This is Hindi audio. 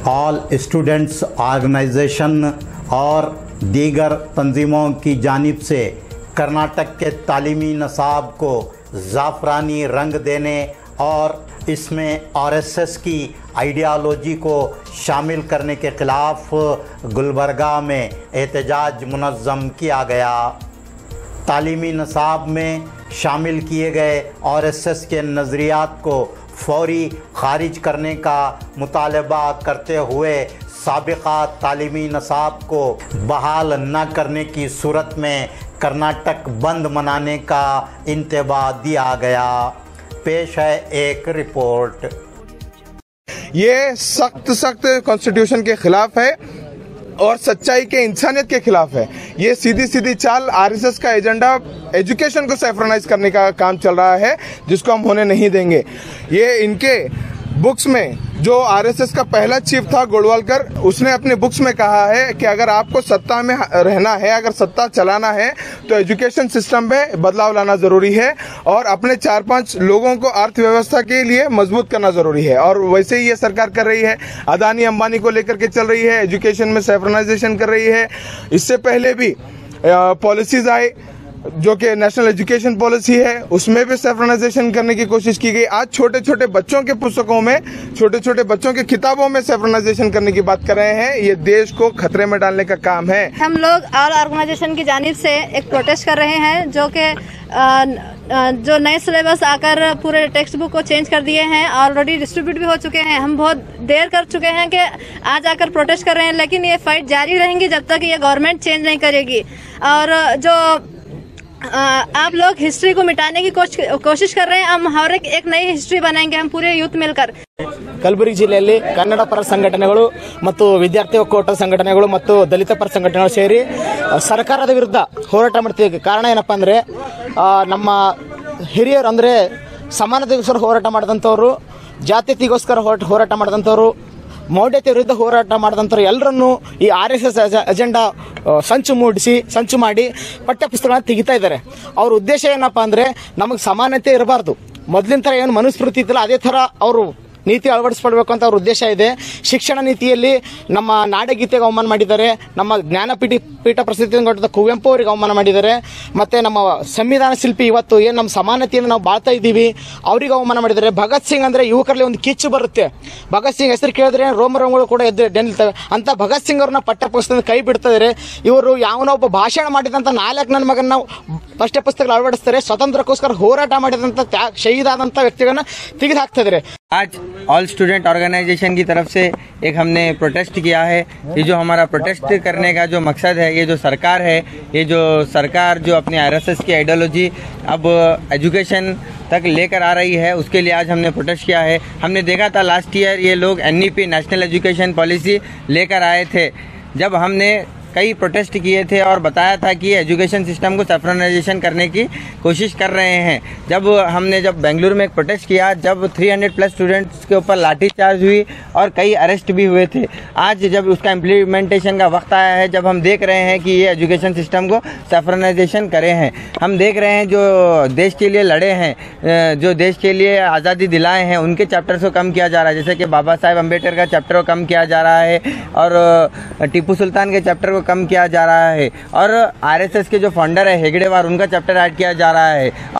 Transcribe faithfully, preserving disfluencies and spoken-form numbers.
ऑल स्टूडेंट्स ऑर्गेनाइजेशन और दीगर तंजीमों की जानिब से कर्नाटक के तालीमी निसाब को ज़ाफ़रानी रंग देने और इसमें आर एस एस की आइडियालॉजी को शामिल करने के ख़िलाफ़ गुलबर्गा में एहतजाज मुनज़्ज़म किया गया। तालीमी निसाब में शामिल किए गए आर एस एस के नज़रियात को फौरी खारिज करने का मुतालबा करते हुए साबिक़ा तालीमी निसाब को बहाल न करने की सूरत में कर्नाटक बंद मनाने का इंतबा दिया गया। पेश है एक रिपोर्ट। ये सख्त सख्त कॉन्स्टिट्यूशन के खिलाफ है और सच्चाई के इंसानियत के खिलाफ है। ये सीधी सीधी चाल आर एस एस का एजेंडा एजुकेशन को सैफ्रनाइज करने का काम चल रहा है, जिसको हम होने नहीं देंगे। ये इनके बुक्स में जो आर एस एस का पहला चीफ था गोडवालकर, उसने अपने बुक्स में कहा है कि अगर आपको सत्ता में रहना है, अगर सत्ता चलाना है, तो एजुकेशन सिस्टम में बदलाव लाना जरूरी है और अपने चार पांच लोगों को अर्थव्यवस्था के लिए मजबूत करना जरूरी है। और वैसे ही ये सरकार कर रही है। अदानी अंबानी को लेकर के चल रही है, एजुकेशन में सैफ्रनाइजेशन कर रही है। इससे पहले भी पॉलिसीज आए जो कि नेशनल एजुकेशन पॉलिसी है, उसमें भी सैफ्रनाइजेशन करने की कोशिश की गई। आज छोटे छोटे बच्चों के पुस्तकों में, छोटे छोटे बच्चों के किताबों में सैफ्रनाइजेशन करने की बात कर रहे हैं। ये देश को खतरे में डालने का काम है। हम लोग ऑल ऑर्गेनाइजेशन की जानिब से एक प्रोटेस्ट कर रहे हैं, जो कि जो नए सिलेबस आकर पूरे टेक्स्ट बुक को चेंज कर दिए हैं, ऑलरेडी डिस्ट्रीब्यूट भी हो चुके हैं। हम बहुत देर कर चुके हैं कि आज आकर प्रोटेस्ट कर रहे हैं, लेकिन ये फाइट जारी रहेंगी जब तक ये गवर्नमेंट चेंज नहीं करेगी। और जो आप लोग हिस्ट्री को मिटाने की कोशिश कर रहे हैं, हम हर एक, एक नई हिस्ट्री बनाएंगे, हम पूरे यूथ मिलकर। ಕಲಬುರಗಿ ಜಿಲ್ಲೆಯಲ್ಲಿ ಕನ್ನಡ ಪರ ಸಂಘಟನೆಗಳು ಮತ್ತು ವಿದ್ಯಾರ್ಥಿ ಒಕ್ಕೂಟ ಸಂಘಟನೆಗಳು ಮತ್ತು ದಲಿತ ಪರ ಸಂಘಟನೆಗಳು ಸೇರಿ ಸರ್ಕಾರದ ವಿರುದ್ಧ ಹೋರಾಟ ಮಾಡ್ತೀವಿ. ಕಾರಣ ಏನಪ್ಪಾ ಅಂದ್ರೆ ನಮ್ಮ ಹಿರಿಯರು ಅಂದ್ರೆ ಸಮಾನತೆಗೋಸ್ಕರ ಹೋರಾಟ ಮಾಡಿದಂಥವ್ರು, ಜಾತ್ಯತೀಗೋಸ್ಕರ ಹೋರಾಟ ಮಾಡಿದಂಥವ್ರು, ಮೌಢ್ಯತೆ ವಿರುದ್ಧ ಹೋರಾಟ ಮಾಡಿದಂಥವ್ರು ಎಲ್ಲರನ್ನೂ ಈ ಆರ್ ಎಸ್ ಎಸ್ ಅಜೆಂಡಾ ಸಂಚು ಮೂಡಿಸಿ ಸಂಚು ಮಾಡಿ ಪಠ್ಯ ಪುಸ್ತಕಗಳನ್ನ ತೆಗಿತಾ ಇದ್ದಾರೆ. ಅವ್ರ ಉದ್ದೇಶ ಏನಪ್ಪಾ ಅಂದ್ರೆ ನಮಗೆ ಸಮಾನತೆ ಇರಬಾರ್ದು, ಮೊದಲಿನ ತರ ಏನು ಮನುಸ್ಮೃತಿ ಇತ್ತಲ್ಲ ಅದೇ ತರ ಅವರು ನೀತಿ ಅಳವಡಿಸಿಕೊಳ್ಬೇಕು ಅಂತ ಅವ್ರ ಉದ್ದೇಶ ಇದೆ. ಶಿಕ್ಷಣ ನೀತಿಯಲ್ಲಿ ನಮ್ಮ ನಾಡಗೀತೆಗೆ ಅವಮಾನ ಮಾಡಿದ್ದಾರೆ, ನಮ್ಮ ಜ್ಞಾನಪೀಠ ಪೀಠ ಪ್ರಸಿದ್ಧಿ ಕೊಟ್ಟ ಕುವೆಂಪು ಅವರಿಗೆ ಅವಮಾನ ಮಾಡಿದ್ದಾರೆ, ಮತ್ತೆ ನಮ್ಮ ಸಂವಿಧಾನ ಶಿಲ್ಪಿ ಇವತ್ತು ಏನು ನಮ್ಮ ಸಮಾನತೆಯನ್ನು ನಾವು ಬಾಳ್ತಾ ಇದ್ದೀವಿ ಅವರಿಗೆ ಅವಮಾನ ಮಾಡಿದ್ದಾರೆ. ಭಗತ್ ಸಿಂಗ್ ಅಂದ್ರೆ ಯುವಕರಲ್ಲಿ ಒಂದು ಕಿಚ್ಚು ಬರುತ್ತೆ. ಭಗತ್ ಸಿಂಗ್ ಹೆಸರು ಕೇಳಿದ್ರೆ ರೋಮ ರೋಮಗಳು ಕೂಡ ಎದ್ದು ನಿಲ್ತವೆ ಅಂತ ಭಗತ್ ಸಿಂಗ್ ಅವ್ರನ್ನ ಪಠ್ಯ ಪುಸ್ತಕದಿಂದ ಕೈ ಬಿಡ್ತಿದ್ದಾರೆ. ಇವರು ಯಾವನೋ ಒಬ್ಬ ಭಾಷಣ ಮಾಡಿದಂತ ನಾಲ್ಕು ನನ್ನ ಮಗನ ಪಠ್ಯ ಪುಸ್ತಕ ಅಳವಡಿಸ್ತಾರೆ. ಸ್ವತಂತ್ರಕ್ಕೋಸ್ಕರ ಹೋರಾಟ ಮಾಡಿದಂತ ಶಹೀದ್ ಆದಂತ ವ್ಯಕ್ತಿಗಳನ್ನ ತೆಗೆದು ಹಾಕ್ತಾ ಇದ್ದಾರೆ. आज ऑल स्टूडेंट ऑर्गेनाइजेशन की तरफ से एक हमने प्रोटेस्ट किया है। ये जो हमारा प्रोटेस्ट करने का जो मकसद है, ये जो सरकार है, ये जो सरकार जो अपनी आर एस एस की आइडियोलॉजी अब एजुकेशन तक लेकर आ रही है, उसके लिए आज हमने प्रोटेस्ट किया है। हमने देखा था लास्ट ईयर ये लोग N E P national education policy लेकर आए थे, जब हमने कई प्रोटेस्ट किए थे और बताया था कि एजुकेशन सिस्टम को सैफ्रनाइजेशन करने की कोशिश कर रहे हैं। जब हमने जब बेंगलुरु में एक प्रोटेस्ट किया, जब तीन सौ प्लस स्टूडेंट्स के ऊपर लाठीचार्ज हुई और कई अरेस्ट भी हुए थे, आज जब उसका इम्प्लीमेंटेशन का वक्त आया है, जब हम देख रहे हैं कि ये एजुकेशन सिस्टम को सैफ्रनाइजेशन करे हैं, हम देख रहे हैं जो देश के लिए लड़े हैं, जो देश के लिए आज़ादी दिलाए हैं, उनके चैप्टर्स को कम किया जा रहा है। जैसे कि बाबा साहेब अम्बेडकर का चैप्टर को कम किया जा रहा है और टीपू सुल्तान के चैप्टर को कम किया जा रहा है और आर एस एस के जो फाउंडर है हेगड़ेवार, उनका चैप्टर ऐड किया जा रहा है